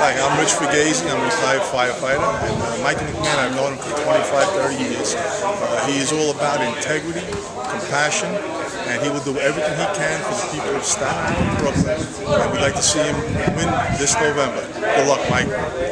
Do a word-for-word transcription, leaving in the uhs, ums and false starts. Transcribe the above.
Hi, I'm Rich Fugazi. I'm a retired firefighter. And uh, Mike McMahon, I've known him for twenty-five, thirty years. Uh, he is all about integrity, compassion, and he will do everything he can for the people of Staten Island, Brooklyn. And we'd like to see him win this November. Good luck, Mike.